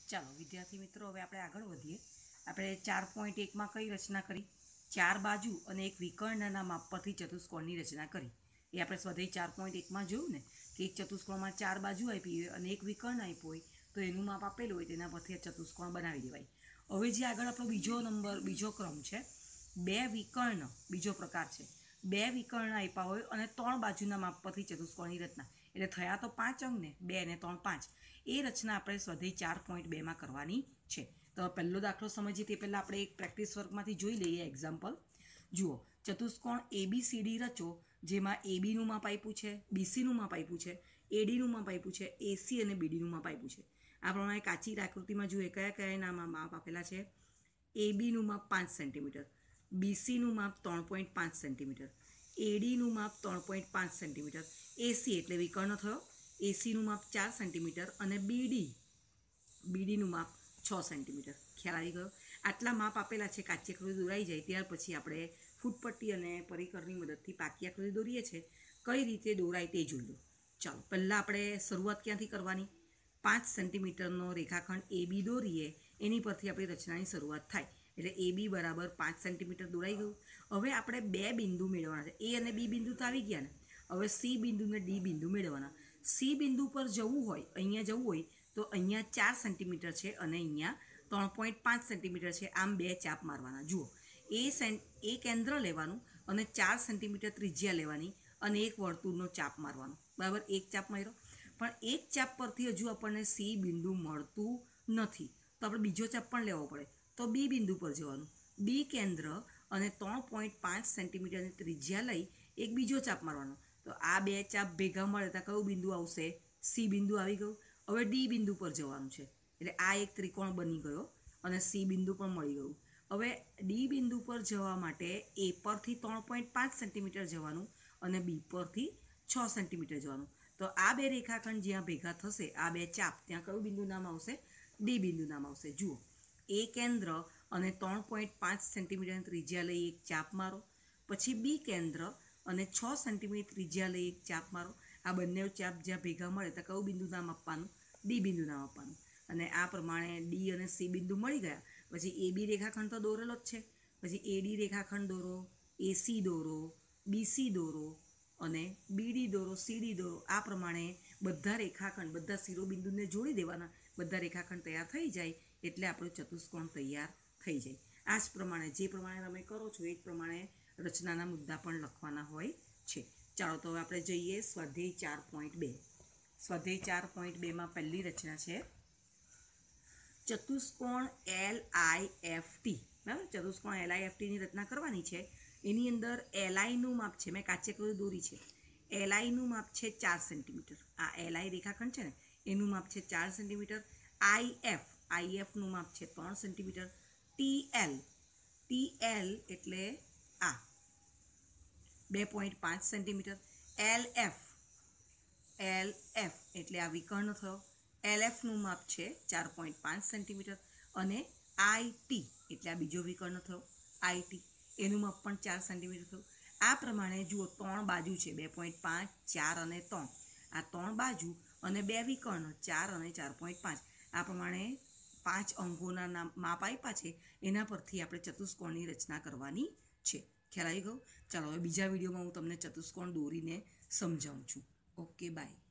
ચાલો વિદ્યાર્થી મિત્રો, હવે આપણે આગળ વધીએ. આપણે 4.1 માં કઈ રચના કરી? ચાર બાજુ અને એક વિકર્ણના માપ પરથી ચતુષ્કોણની રચના કરી. એ આપણે સ્વાધ્યાય 4.1 માં જોયું ને કે એક ચતુષ્કોણમાં ચાર બાજુ આપી હોય અને એક વિકર્ણ આપ્યો હોય તો એનું માપ આપેલું હોય તેના પરથી ચતુષ્કોણ બનાવી દેવાય. હવે જે આગળ આપણો બીજો ક્રમ છે, બે વિકર્ણ બીજો પ્રકાર છે. બે વિકર્ણ આપ્યા હોય અને ત્રણ બાજુના માપ પરથી ચતુષ્કોણની રચના, એટલે થયા તો 5 અંક ને, 2 ને 3 5. એ રચના આપણે સ્વાધ્યાય 4.2 માં કરવાની છે. તો પહેલો દાખલો સમજીએ તે પહેલાં આપણે એક પ્રેક્ટિસ વર્કમાંથી જોઈ લઈએ એક્ઝામ્પલ. જુઓ, ચતુષ્કોણ ABCD રચો, જેમાં ABનું માપ આપ્યું છે, BCનું માપ આપ્યું છે, ADનું માપ આપ્યું છે, AC અને BDનું માપ આપ્યું છે. આ પ્રમાણે કાચી આકૃતિમાં જોઈએ કયા કયા માપ આપેલા છે. ABનું માપ 5 સેન્ટીમીટર, BCનું માપ 3.5 સેન્ટીમીટર, ADનું માપ 3.5 સેન્ટીમીટર, AC એટલે વિકર્ણ થયો, ACનું માપ 4 સેન્ટીમીટર અને BDનું માપ 6 સેન્ટીમીટર. ખ્યાલ આવી ગયો? આટલા માપ આપેલા છે. કાચી આકૃતિ દોરાઈ જાય ત્યાર પછી આપણે ફૂટપટ્ટી અને પરિકરની મદદથી પાકી આકૃતિ દોરીએ છીએ. કઈ રીતે દોરાય તે જોઈ લો. ચાલો, પહેલાં આપણે શરૂઆત ક્યાંથી કરવાની? 5 સેન્ટીમીટરનો રેખાખંડ AB દોરીએ, એની પરથી આપણી રચનાની શરૂઆત થાય. એટલે AB બરાબર 5 સેન્ટીમીટર દોરાઈ ગયું. હવે આપણે બે બિંદુ મેળવવાના છે. A અને B બિંદુ તો આવી ગયા ને. હવે C બિંદુ અને D બિંદુ મેળવવાના. C બિંદુ પર જવું હોય, અહીંયા જવું હોય તો અહીંયા 4 સેન્ટીમીટર છે અને અહીંયા 3.5 સેન્ટીમીટર છે. આમ બે ચાપ મારવાના. જુઓ, એ કેન્દ્ર લેવાનું અને 4 સેન્ટીમીટર ત્રિજ્યા લેવાની અને એક વર્તુળનો ચાપ મારવાનો. બરાબર, એક ચાપ માર્યો. પણ એક ચાપ પરથી હજુ આપણને C બિંદુ મળતું નથી, તો આપણે બીજો ચાપ પણ લેવો પડે. તો B બિંદુ પર જવાનું. B કેન્દ્ર અને 3.5 સેન્ટીમીટરની ત્રિજ્યા લઈ એક બીજો ચાપ મારવાનો. તો આ બે ચાપ ભેગા મળે તો કયું બિંદુ આવશે? C બિંદુ આવી ગયું. હવે D બિંદુ પર જવાનું છે. એટલે આ એક ત્રિકોણ બની ગયો અને C બિંદુ પણ મળી ગયું. હવે D બિંદુ પર જવા માટે A પરથી 3.5 સેન્ટીમીટર જવાનું અને B પરથી 6 સેન્ટીમીટર જવાનું. તો આ બે રેખાખંડ જ્યાં ભેગા થશે, આ બે ચાપ, ત્યાં કયું બિંદુ નામ આવશે? D બિંદુ નામ આવશે. જુઓ, A કેન્દ્ર અને 3.5 સેન્ટીમીટરની ત્રિજ્યા લઈ એક ચાપ મારો. પછી B કેન્દ્ર અને 6 સેન્ટીમીટર ત્રિજ્યા લઈ એક ચાપ મારો. આ બંને ચાપ જ્યાં ભેગા મળે તો કયું બિંદુ નામ આપવાનું? D બિંદુ નામ આપવાનું. અને આ પ્રમાણે D અને C બિંદુ મળી ગયા. પછી AB રેખાખંડ તો દોરેલો જ છે. પછી AD રેખાખંડ દોરો, AC દોરો, BC દોરો અને BD દોરો, CD દોરો. આ પ્રમાણે બધા રેખાખંડ, બધા શિરોબિંદુને જોડી દેવાના. બધા રેખાખંડ તૈયાર થઈ જાય એટલે આપણો ચતુષ્કોણ તૈયાર થઈ જાય. આ જ પ્રમાણે જે પ્રમાણે તમે કરો છો એ જ પ્રમાણે રચનાના મુદ્દા પણ લખવાના હોય છે. ચાલો, તો હવે આપણે જઈએ સ્વાધ્યાય 4.2. સ્વાધ્યાય 4.2 માં પહેલી રચના છે ચતુષ્કોણ LIFT. બરાબર, ચતુષ્કોણ LIFT ની રચના કરવાની છે. એની અંદર LIનું માપ છે, મેં કાચી આકૃતિ દોરી છે. LIનું માપ છે 4 સેન્ટીમીટર. આ LI રેખાખંડ છે ને, એનું માપ છે 4 સેન્ટીમીટર. IFનું માપ છે 3 સેન્ટીમીટર. TL એટલે આ 2.5 સેન્ટીમીટર. LF એટલે આ વિકર્ણ થયો. LFનું માપ છે 4.5 સેન્ટીમીટર. અને IT એટલે આ બીજો વિકર્ણ થયો. IT એનું માપ પણ 4 સેન્ટીમીટર થયું. આ પ્રમાણે જુઓ, 3 બાજુ છે, 2.5, 4 અને 3. આ 3 બાજુ અને બે વિકર્ણ 4 અને 4.5. આ પ્રમાણે 5 અંકોના માપ આપ્યા છે. એના પરથી આપણે ચતુષ્કોણની રચના કરવાની છે. ખ્યાલ આવી ગયો? ચાલો, હવે બીજા વિડીયોમાં હું તમને ચતુષ્કોણ દોરીને સમજાવું છું. Okay, by.